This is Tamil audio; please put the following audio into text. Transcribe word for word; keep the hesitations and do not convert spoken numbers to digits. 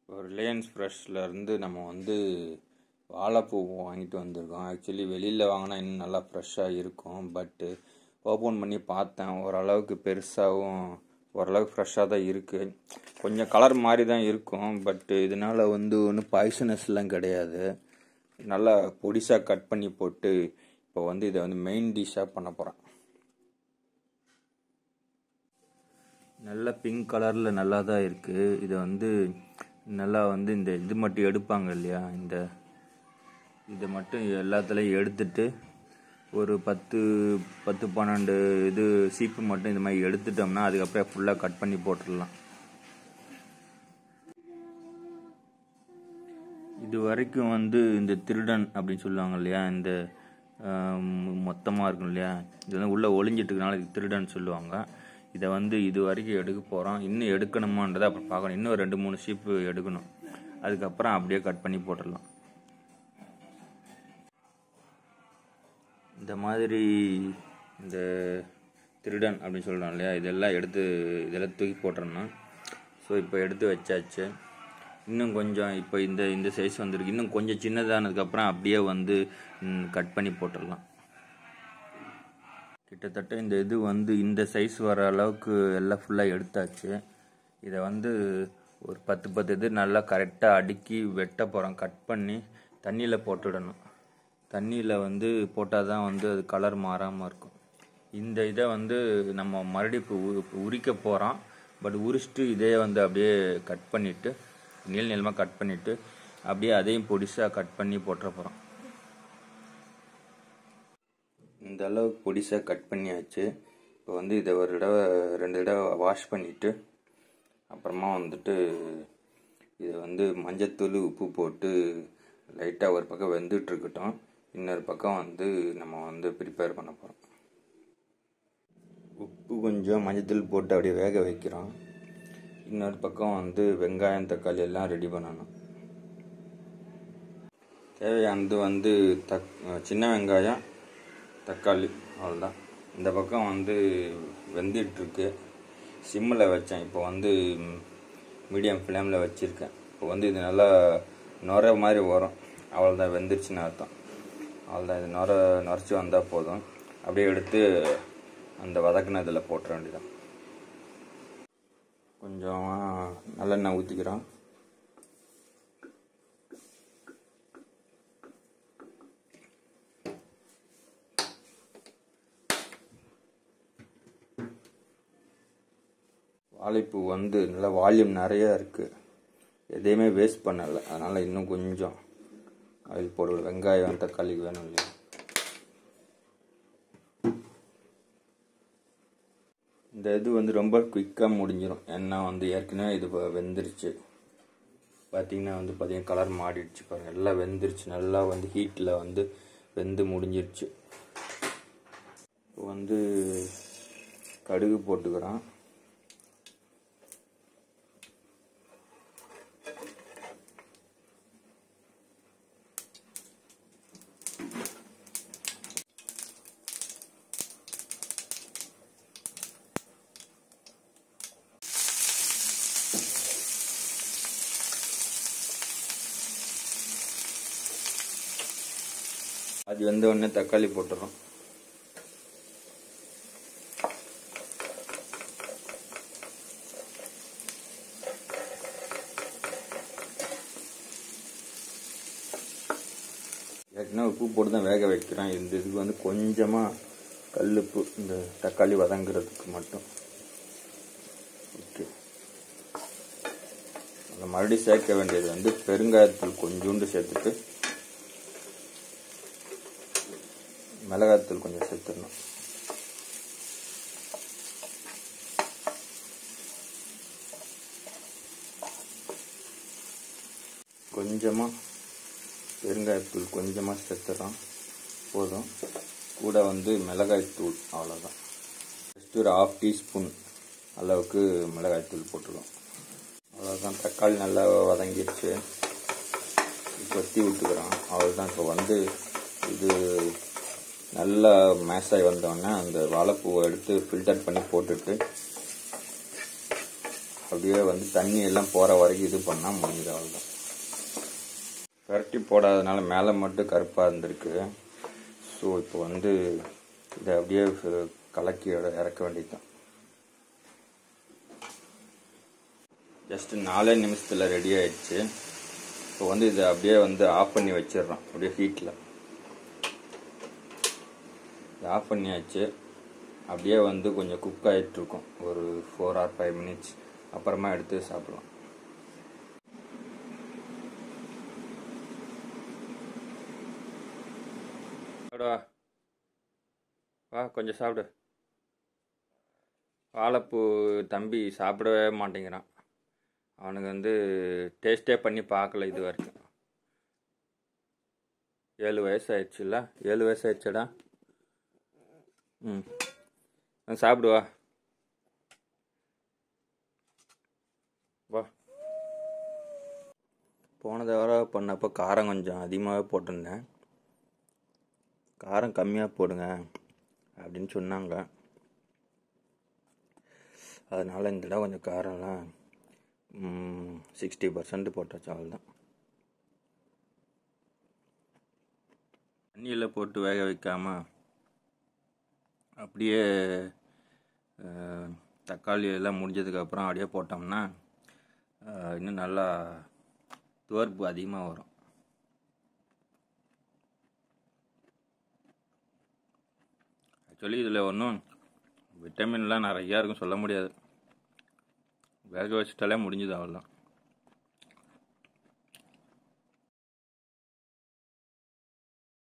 இப்போ ரிலையன்ஸ் ஃப்ரெஷ்லேருந்து நம்ம வந்து வாழைப்பூ வாங்கிட்டு வந்திருக்கோம். ஆக்சுவலி வெளியில் வாங்கினா இன்னும் நல்லா ஃப்ரெஷ்ஷாக இருக்கும். பட்டு ஓப்பன் பண்ணி பார்த்தேன், ஓரளவுக்கு பெருசாகவும் ஓரளவுக்கு ஃப்ரெஷ்ஷாக தான் இருக்குது. கொஞ்சம் கலர் மாதிரி தான் இருக்கும். பட்டு இதனால் வந்து ஒன்றும் பாய்சனஸ்லாம் கிடையாது. நல்லா பொடிசாக கட் பண்ணி போட்டு இப்போ வந்து இதை வந்து மெயின் டிஷ்ஷாக பண்ண போகிறேன். நல்ல பிங்க் கலரில் நல்லா தான் இருக்குது. இதை வந்து நல்லா வந்து இந்த இது மட்டும் எடுப்பாங்க இல்லையா, இந்த இதை மட்டும் எல்லாத்துலேயும் எடுத்துட்டு ஒரு பத்து பத்து பன்னெண்டு இது சீப்பு மட்டும் இந்த மாதிரி எடுத்துட்டோம்னா அதுக்கப்புறம் ஃபுல்லாக கட் பண்ணி போட்டுடலாம். இது வரைக்கும் வந்து இந்த திருடன் அப்படின்னு சொல்லுவாங்க இல்லையா, இந்த மொத்தமாக இருக்கும் இல்லையா, இது வந்து உள்ளே ஒளிஞ்சிட்டு இருக்கனால இது திருடன் சொல்லுவாங்க. இதை வந்து இது வரைக்கும் எடுக்க போகிறோம். இன்னும் எடுக்கணுமான்றதை அப்புறம் பார்க்கணும். இன்னும் ரெண்டு மூணு ஷீப்பு எடுக்கணும். அதுக்கப்புறம் அப்படியே கட் பண்ணி போட்டுடலாம். இந்த மாதிரி இந்த திருடன் அப்படின்னு சொல்கிறோம் இல்லையா, இதெல்லாம் எடுத்து இதெல்லாம் தூக்கி போட்டுறணும். ஸோ இப்போ எடுத்து வச்சாச்சு. இன்னும் கொஞ்சம் இப்போ இந்த இந்த சைஸ் வந்துருக்கு. இன்னும் கொஞ்சம் சின்னதானதுக்கப்புறம் அப்படியே வந்து கட் பண்ணி போட்டுடலாம். கிட்டத்தட்ட இந்த இது வந்து இந்த சைஸ் வர அளவுக்கு எல்லாம் ஃபுல்லாக எடுத்தாச்சு. இதை வந்து ஒரு பத்து பத்து இது நல்லா கரெக்டாக அடுக்கி வெட்ட போகிறோம். கட் பண்ணி தண்ணியில் போட்டுடணும். தண்ணியில் வந்து போட்டால் தான் வந்து அது கலர் மாறாமல் இருக்கும். இந்த இதை வந்து நம்ம மறுபடியும் உரிக்க போகிறோம். பட் உரிச்சிட்டு இதே வந்து அப்படியே கட் பண்ணிவிட்டு நீள நீளமாக கட் பண்ணிவிட்டு அப்படியே அதையும் பொடிசாக கட் பண்ணி போட்டுற போகிறோம். இந்த அளவுக்கு பொடிசாக கட் பண்ணியாச்சு. இப்போ வந்து இதை ஒரு தடவை ரெண்டு தடவை வாஷ் பண்ணிவிட்டு அப்புறமா வந்துட்டு இதை வந்து மஞ்சத்தூள் உப்பு போட்டு லைட்டாக ஒரு பக்கம் வெந்துட்டுருக்கட்டும். இன்னொரு பக்கம் வந்து நம்ம வந்து ப்ரிப்பேர் பண்ண போகிறோம். உப்பு கொஞ்சம் மஞ்சத்தூள் போட்டு அப்படியே வேக வைக்கிறோம். இன்னொரு பக்கம் வந்து வெங்காயம் தக்காளி எல்லாம் ரெடி பண்ணணும். தேவையானது வந்து தக் சின்ன வெங்காயம் தக்காளி அவ்வளோதான். இந்த பக்கம் வந்து வெந்துட்டுருக்கு. சிம்மில் வச்சேன். இப்போ வந்து மீடியம் ஃப்ளேமில் வச்சுருக்கேன். இப்போ வந்து இது நல்லா நுர மாதிரி வரும். அவ்வளோதான், வெந்துருச்சுன்னு அர்த்தம். அவ்வளோதான், இது நுர நுரைச்சி வந்தால் போதும். அப்படியே எடுத்து அந்த வதக்கினதில் போட்டுற வேண்டியதான். கொஞ்சம் நல்லெண்ணெய் ஊற்றிக்கிறோம். வாழைப்பூ வந்து நல்லா வால்யூம் நிறையா இருக்குது. எதையுமே வேஸ்ட் பண்ணலை. அதனால் இன்னும் கொஞ்சம் ஆயில் போடுவோம். வெங்காயம் தக்காளி வேணும் இல்லையா. இந்த இது வந்து ரொம்ப குயிக்காக முடிஞ்சிடும். ஏன்னா வந்து ஏற்கனவே இது வெந்துருச்சு. பார்த்திங்கன்னா வந்து பார்த்திங்கன்னா கலர் மாறிடுச்சு பாருங்கள். எல்லாம் வெந்துருச்சு. நல்லா வந்து ஹீட்டில் வந்து வெந்து முடிஞ்சிருச்சு. இப்போ வந்து கடுகு போட்டுக்கிறோம். அது வெந்த உடனே தக்காளி போட்டுறோம். ஏற்கனவே உப்பு போட்டு தான் வேக வைக்கிறோம். இந்த இதுக்கு வந்து கொஞ்சமாக கல்லுப்பு இந்த தக்காளி வதங்குறதுக்கு மட்டும். ஓகே, அந்த மறுபடியும் சேர்க்க வேண்டியது வந்து பெருங்காயத்தூள் கொஞ்சோண்டு சேர்த்துட்டு மிளகாத்தூள் கொஞ்சம் சேர்த்துடணும். கொஞ்சமாக பெருங்காயத்தூள் கொஞ்சமாக சேர்த்துறோம் போதும். கூட வந்து மிளகாய்த்தூள் அவ்வளோதான். ஜஸ்ட் ஒரு ஹாஃப் டீஸ்பூன் அளவுக்கு மிளகாய்த்தூள் போட்டுருவோம். அவ்வளோதான். தக்காளி நல்லா வதங்கிடுச்சு. கொத்தி விட்டுக்கிறோம். அவ்வளோதான். இப்போ வந்து இது நல்லா மேஷ் ஆகி வந்தோடனே அந்த வாழைப்பூவை எடுத்து ஃபில்டர் பண்ணி போட்டுட்டு அப்படியே வந்து தண்ணி எல்லாம் போகிற வரைக்கும் இது பண்ணால் முடிஞ்சது. அவ்வளோதான். பரட்டி போடாதனால மேலே மட்டும் கருப்பாக இருந்திருக்கு. ஸோ இப்போ வந்து இதை அப்படியே கலக்கி இறக்க வேண்டியது தான். ஜஸ்ட்டு நாலே நிமிஷத்தில் ரெடி ஆயிடுச்சு. இப்போ வந்து இதை அப்படியே வந்து ஆஃப் பண்ணி வச்சிடுறோம். அப்படியே ஹீட்டில் ஆஃப் பண்ணியாச்சு. அப்படியே வந்து கொஞ்சம் குக் ஆகிட்டுருக்கும், ஒரு ஃபோர் ஆர் ஃபைவ் மினிட்ஸ். அப்புறமா எடுத்து சாப்பிடலாம். வா கொஞ்சம் சாப்பிடு. வாழைப்பூ தம்பி சாப்பிடவே மாட்டேங்கிறான். அவனுக்கு வந்து டேஸ்டே பண்ணி பார்க்கல இது வரைக்கும். ஏழு வயசு ஆயிடுச்சுல்ல? ஏழு வயசு ஆயிடுச்சடா. ம் சாப்பிடுவா. வா. போன தடவை பண்ணப்போ காரம் கொஞ்சம் அதிகமாகவே போட்டிருந்தேன். காரம் கம்மியாக போடுங்க அப்படின்னு சொன்னாங்க. அதனால் இந்த தடவை கொஞ்சம் காரம்லாம் சிக்ஸ்டி பர்சன்ட் போட்டாச்சு. அவ்வளோதான். தண்ணியில் போட்டு வேக வைக்காமல் அப்படியே தக்காளி எல்லாம் முடிஞ்சதுக்கப்புறம் அப்படியே போட்டோம்னா இன்னும் நல்லா துவர்ப்பு அதிகமாக வரும். ஆக்சுவலி இதில் ஒன்றும் விட்டமின்லாம் நிறையா இருக்கும், சொல்ல முடியாது. வேக வச்சுட்டாலே முடிஞ்சுது. அவ்வளோதான்.